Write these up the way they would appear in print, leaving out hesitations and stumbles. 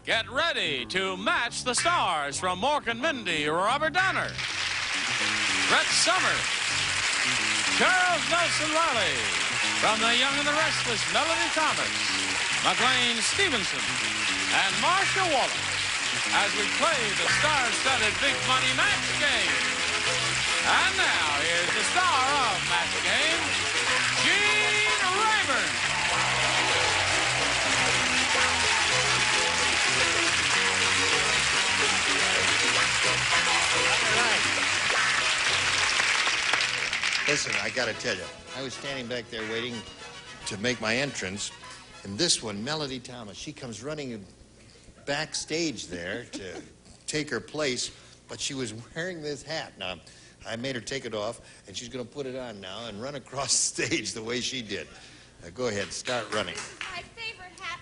Get ready to match the stars from Mork and Mindy, Robert Donner, Brett Summers, Charles Nelson Riley, from The Young and the Restless, Melody Thomas, McLean Stevenson, and Marcia Wallace, as we play the star-studded Big Money Match Game. And now, here's the star of Match Game, Gene Rayburn. Listen, I gotta tell you, I was standing back there waiting to make my entrance, and this one, Melody Thomas, she comes running backstage there to take her place, but she was wearing this hat. Now, I made her take it off, and she's gonna put it on now and run across the stage the way she did. Now, go ahead, start running. My favorite hat.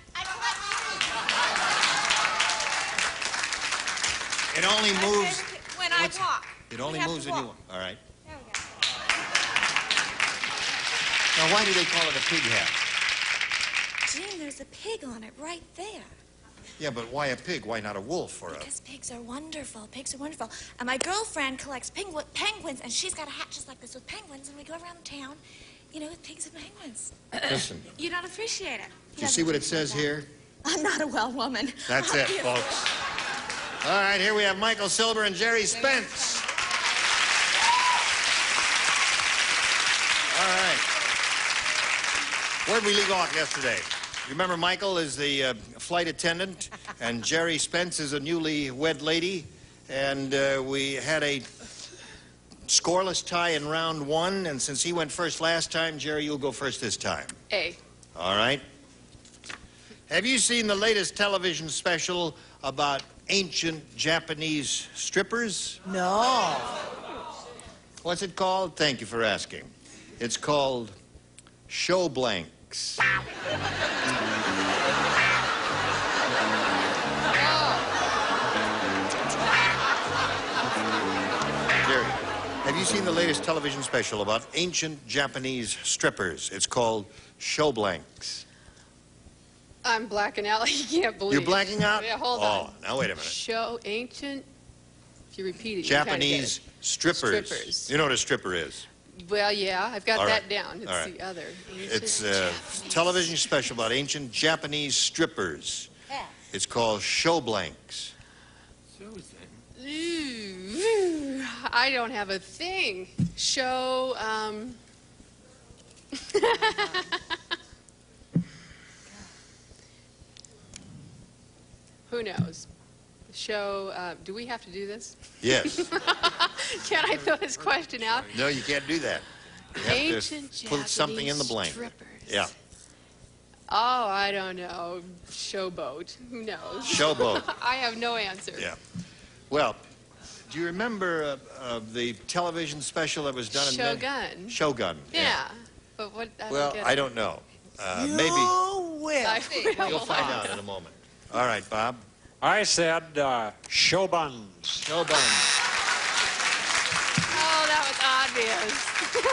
It only moves... When I walk. It only moves when you walk. All right. There we go. Now, why do they call it a pig hat? Gene, there's a pig on it right there. Yeah, but why a pig? Why not a wolf or a... Because pigs are wonderful. Pigs are wonderful. And my girlfriend collects penguins, and she's got a hat just like this with penguins, and we go around town, you know, with pigs and penguins. Listen. You don't appreciate it. Do you see what it says here? I'm not a well woman. That's it, folks. All right, here we have Michael Silver and Jerry Spence. All right. Where'd we leave off yesterday? Remember, Michael is the flight attendant, and Jerry Spence is a newly wed lady, and we had a scoreless tie in round one, and since he went first last time, Jerry, you'll go first this time. A. All right. Have you seen the latest television special about ancient Japanese strippers? No. What's it called? Thank you for asking. It's called Show Blanks. Jerry, have you seen the latest television special about ancient Japanese strippers? It's called Show Blanks. I'm blacking out. You can't believe. You're blacking out? Yeah, hold on. Oh, now wait a minute. Show ancient. If you repeat it, Japanese strippers. Strippers. You know what a stripper is? Well, yeah, I've got All right. that down. It's All right. the other. It's a Japanese. television special about ancient Japanese strippers. Yeah. It's called Show Blanks. Ooh, I don't have a thing. Show. Who knows? Show. Do we have to do this? Yes. Can I throw this question out? No, you can't do that. You have Ancient to put something in the blank. strippers. Yeah. Oh, I don't know. Showboat. Who knows? Showboat. I have no answer. Yeah. Well, do you remember the television special that was done in... Shogun. Shogun. Yeah. But what? Well, I don't know. Maybe You will. I will. you'll find out in a moment. All right, Bob. I said show buns. Show buns. Oh, that was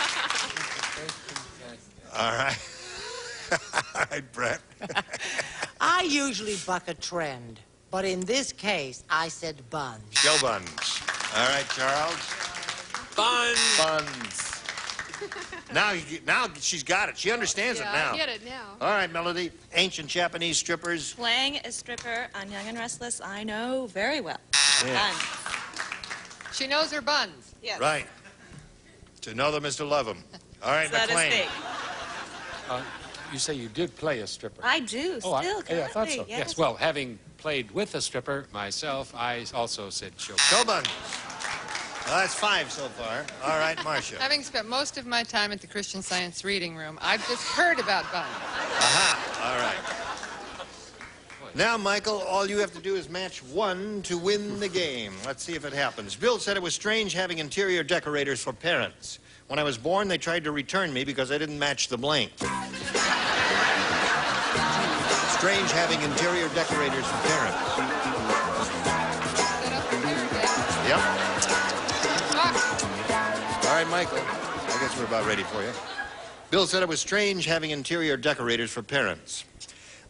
obvious. All right. All right, Brett. I usually buck a trend, but in this case, I said buns. Show buns. All right, Charles. Buns. Buns. Now she's got it. She understands Yeah, it now. I get it now. All right, Melody. Ancient Japanese strippers. Playing a stripper on Young and Restless, I know very well. Yeah. Done. She knows her buns. Yes. Right. To know them is to love them. All right, So that is McLean. me. You say you did play a stripper. I do, still, I thought currently, so. yes. Well, having played with a stripper myself, I also said show. Show buns. Well, that's 5 so far. All right, Marcia. Having spent most of my time at the Christian Science Reading Room, I've just heard about buns. Aha. All right. Now, Michael, all you have to do is match 1 to win the game. Let's see if it happens. Bill said it was strange having interior decorators for parents. When I was born, they tried to return me because I didn't match the blank. Strange having interior decorators for parents. Yep. All right, Michael. I guess we're about ready for you. Bill said it was strange having interior decorators for parents.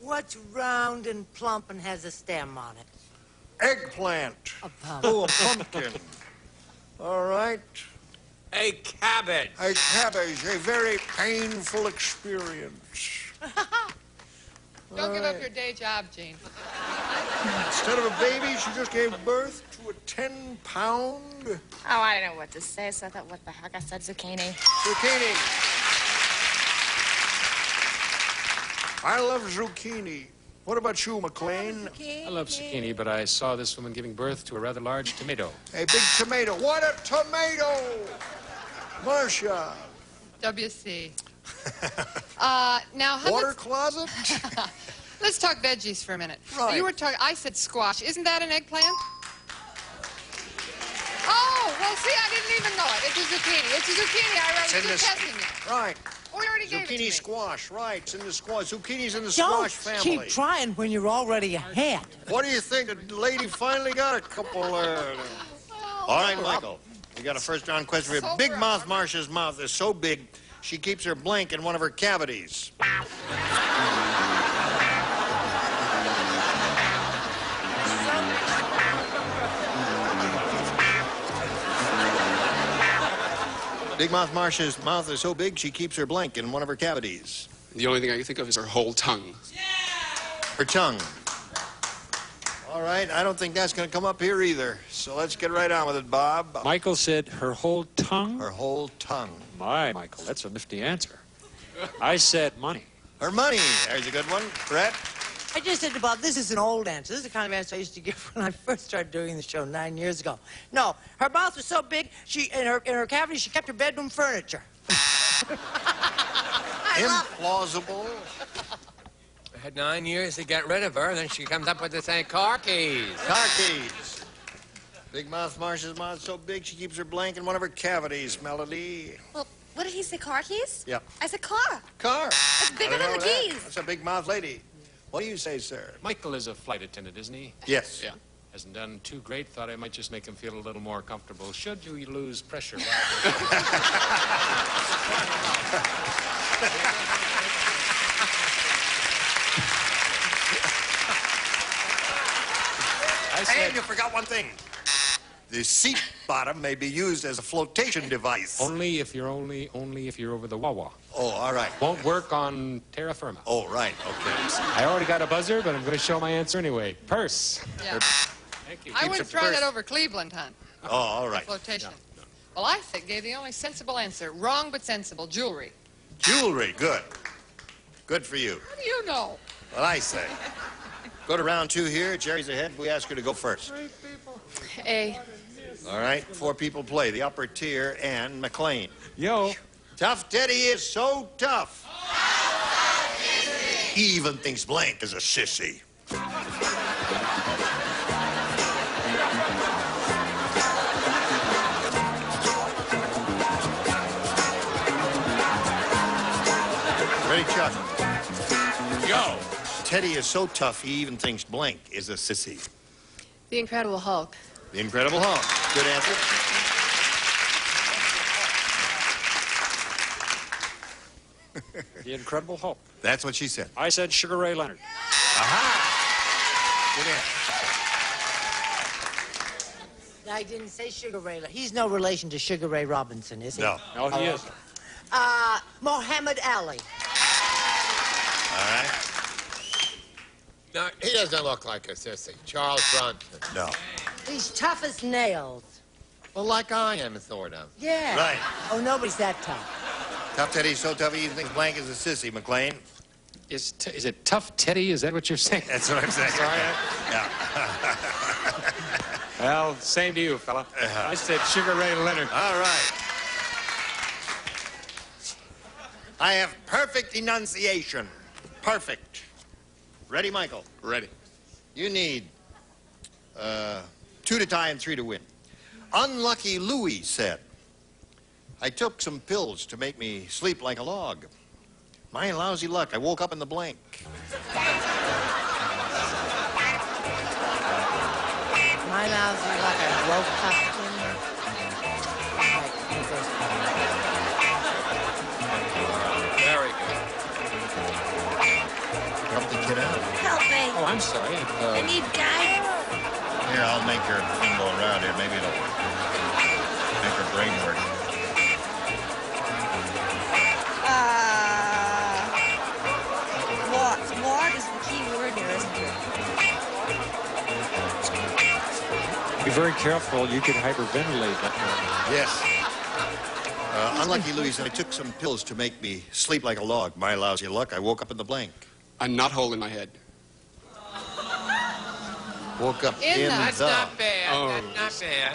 What's round and plump and has a stem on it? Eggplant. A pumpkin. Oh, a pumpkin. All right. A cabbage. A cabbage, a very painful experience. Don't give up your day job, Gene. Instead of a baby, she just gave birth to a 10-pound Oh, I didn't know what to say, so I thought, what the heck? I said zucchini. zucchini. I love zucchini. What about you, McLean? I love zucchini, but I saw this woman giving birth to a rather large tomato. A big tomato. What a tomato! Marcia. WC. Now, how Water about... closet? Let's talk veggies for a minute. Right. You were talking... I said squash. Isn't that an eggplant? Oh, well, see, I didn't even know it. It's a zucchini. It's a zucchini. I was just testing you. Right. We already gave it to me. Zucchini squash, right. It's in the squash. Zucchini's in the Don't squash family. keep trying when you're already ahead. What do you think? The lady finally got a couple there. All right, Michael. We got a first-round question for you. So Big proud. Mouth Marcia's mouth is so big, she keeps her blank in one of her cavities. Big Mouth Marcia's mouth is so big, she keeps her blank in one of her cavities. The only thing I can think of is her whole tongue. Her tongue. All right, I don't think that's going to come up here either. So let's get right on with it, Bob. Michael said her whole tongue? Her whole tongue. My, Michael, that's a nifty answer. I said money. Her money. There's a good one. Brett? I just said to Bob, this is an old answer. This is the kind of answer I used to give when I first started doing the show 9 years ago. No, her mouth was so big, in her cavity, she kept her bedroom furniture. Implausible. I had 9 years to get rid of her, then she comes up with this saying car keys. Car keys. Big Mouth Marcia's mouth so big, she keeps her blank in one of her cavities, Melody. Well, what did he say, car keys? Yep. I said car. Car. It's bigger I don't than know the that. keys. That's a big mouth lady. What do you say, sir? Michael is a flight attendant, isn't he? Yes. Yeah. Hasn't done too great. Thought I might just make him feel a little more comfortable. Should you lose pressure? I said, And you forgot one thing. The seat bottom may be used as a flotation device. only if you're over the Wawa. Oh, all right. Won't work on terra firma. Oh, right. Okay. I already got a buzzer, but I'm going to show my answer anyway. Purse. Yeah. Thank you. I Keeps wouldn't it throw first. that over Cleveland, hon. Oh, all right. Flotation. Well, I think gave the only sensible answer. Wrong but sensible. Jewelry. Jewelry. Good. Good for you. How do you know? What I say. Go to round 2 here. Jerry's ahead. We ask her to go first. A. All right. 4 people play. The upper tier and McLean. Yo. Tough Teddy is so tough. He even thinks blank is a sissy. Ready, Chuck? Go. Teddy is so tough, he even thinks blank is a sissy. The Incredible Hulk. The Incredible Hulk. Good answer. The Incredible Hulk. That's what she said. I said Sugar Ray Leonard. Good answer. I didn't say Sugar Ray. He's no relation to Sugar Ray Robinson, is he? No. No, he is. Muhammad Ali. All right. No, he doesn't look like a sissy. Charles Bronson. No. He's tough as nails. Well, like I am, sort of. Yeah. Right. Oh, nobody's that tough. Tough Teddy's so tough, he even thinks blank is a sissy, McLean. Is it Tough Teddy? Is that what you're saying? That's what I'm saying. Sorry. Yeah. Well, same to you, fella. I said Sugar Ray Leonard. All right. I have perfect enunciation. Perfect. Ready, Michael? Ready. You need 2 to tie and 3 to win. Unlucky Louis said, I took some pills to make me sleep like a log. My lousy luck, I woke up in the blank. My lousy luck, I woke up in... Very good. Help the kid out. I need guidance. Here, I'll make her thing go around here. Maybe it'll make her brain work. What is the key word here, isn't it? Be very careful. You could hyperventilate that one. Yes. Unlucky Louise, I took some pills to make me sleep like a log. My lousy luck, I woke up in the blank. A knot hole in my head. Woke up in That's the... not bad. Oh. That's not bad.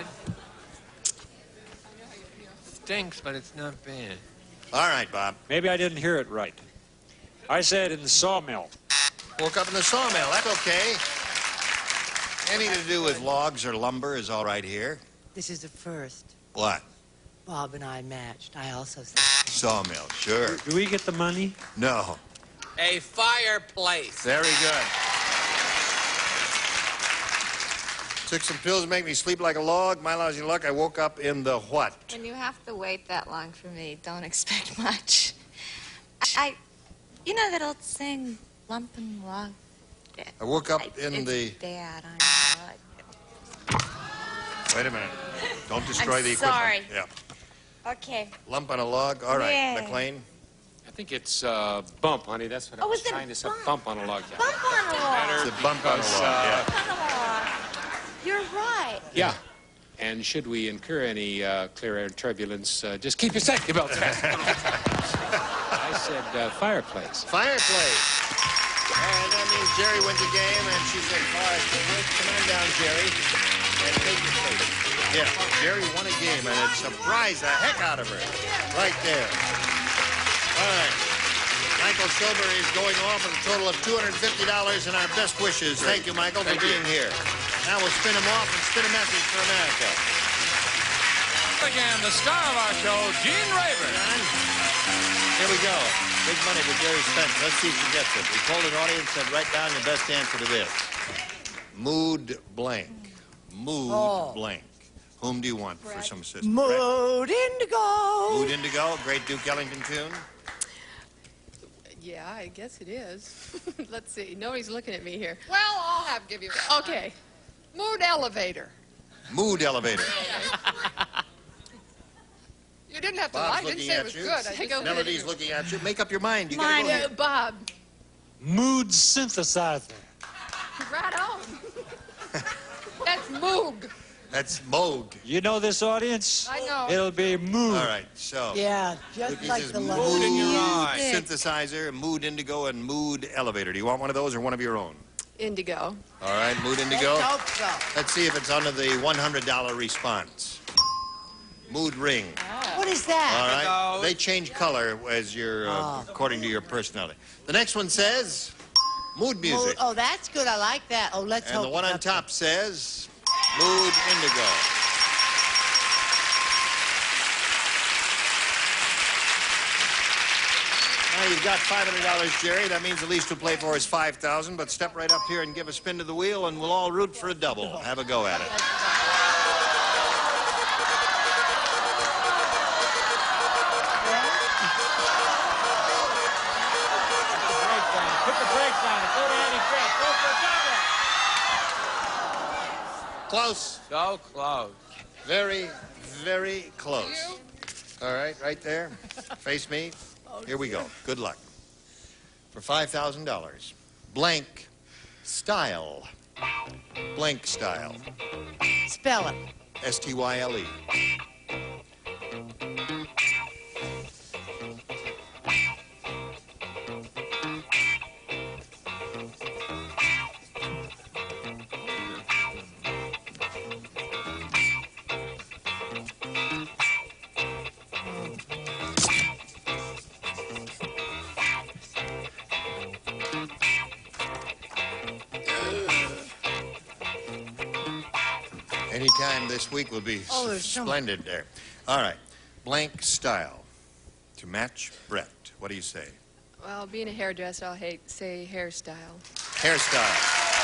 Stinks, but it's not bad. All right, Bob. Maybe I didn't hear it right. I said in the sawmill. Woke up in the sawmill. That's okay. Anything to do with logs or lumber is all right here. This is the first. What? Bob and I matched. I also said. Sawmill, sure. Do we get the money? No. A fireplace. Very good. Took some pills to make me sleep like a log. My lousy luck, I woke up in the what? When you have to wait that long for me, don't expect much. You know that old saying, lump and log? I woke up in the... It's bad, I know. Wait a minute. Don't destroy I'm the equipment. sorry. Yeah. Okay. Lump on a log. All right, Yeah. McLean. I think it's bump, honey. That's what I Oh, was is it trying to say. bump? Bump on a log. Yeah. Bump on a log. It's a bump on a log, yeah. Bump on a log. You're right. Yeah. And should we incur any clear air turbulence, just keep your safety belts fastened. I said fireplace. Fireplace. And that means Jerry wins the game, and she said fireplace. Come on down, Jerry, and take your place. Yeah, Jerry won a game, and it surprised the heck out of her. Right there. All right. Michael Silver is going off with a total of $250 and our best wishes. Thank you, Michael, for being here. Now we'll spin him off and spin a message for America. Again, the star of our show, Gene Rayburn. Here we go. Big money for Jerry Spence. Let's see if he gets it. We told an audience and write down your best answer to this. Mood blank. Mood blank. Whom do you want for some assistance? Mood Indigo. Mood Indigo, great Duke Ellington tune. Yeah, I guess it is. Let's see. Nobody's looking at me here. Well, I'll have to give you that. Okay. Mood elevator. Mood elevator. You didn't have to Bob's lie. I didn't looking say it at was you. good. I just said Melody's it. looking at you. Make up your mind. You gotta go. Yeah, Bob. Mood synthesizer. Right on. That's Moog. That's Moog. You know this audience? I know. It'll be Mood. All right, so. Yeah, just Look, he like says the Mood love. in your eye. synthesizer, Mood Indigo, and Mood Elevator. Do you want one of those or one of your own? Indigo. All right, Mood Indigo. Let's hope so. Let's see if it's under the $100 response. Mood Ring. What is that? All right. They change color as you're according to your personality. The next one says Mood Music. Oh, that's good. I like that. Oh, let's hope. And the one on top says Mood Indigo. Now you've got $500, Jerry. That means the least we'll play for is $5,000. But step right up here and give a spin to the wheel, and we'll all root for a double. Have a go at it. Put the brakes on it. Go to Eddie Grant. Go for a double. Close. So close. Very, very close. All right, right there. Face me. Here we go. Good luck. For $5,000. Blank style. Blank style. Spell it. S-T-Y-L-E. Anytime this week will be there's so much. splendid there. All right. Blank style. To match Brett. What do you say? Well, being a hairdresser, I'll say hairstyle. Hairstyle.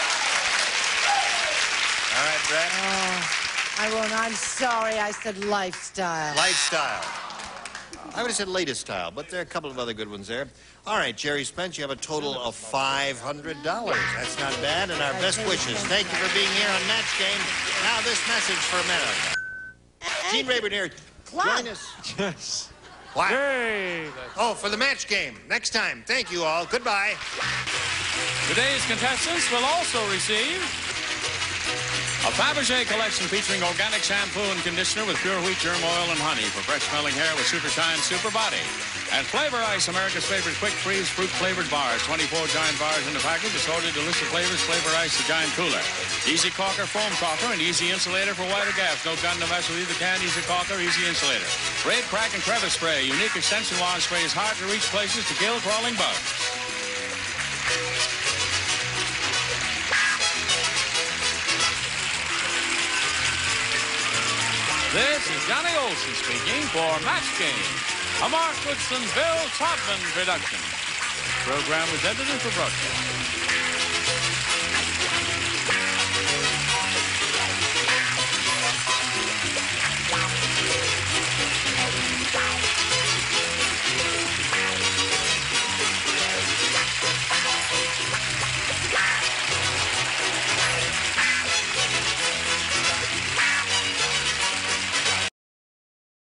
All right, Brett. I won't. I'm sorry. I said lifestyle. Lifestyle. I would have said latest style, but there are a couple of other good ones there. All right, Jerry Spence, you have a total of $500. That's not bad, and our best wishes. Thank you for being here on Match Game. Now this message for America. Gene Rayburn here. Join us. Yes. What? Yay. Oh, for the Match Game. Next time. Thank you all. Goodbye. Today's contestants will also receive a Fabergé collection featuring organic shampoo and conditioner with pure wheat germ oil and honey for fresh-smelling hair with Super Shine Super Body. And Flavor Ice, America's favorite quick-freeze fruit-flavored bars. 24 giant bars in the package. Assorted delicious flavors. Flavor Ice, the giant cooler. Easy Caulker foam caulker and easy insulator for white or gaps. No gun to mess with either can. Easy Caulker, easy insulator. Raid, crack, and crevice spray. Unique extension wand spray is hard to reach places to kill crawling bugs. This is Johnny Olson speaking for Match Game, a Mark Goodson, Bill Todman production. The program was edited for broadcast.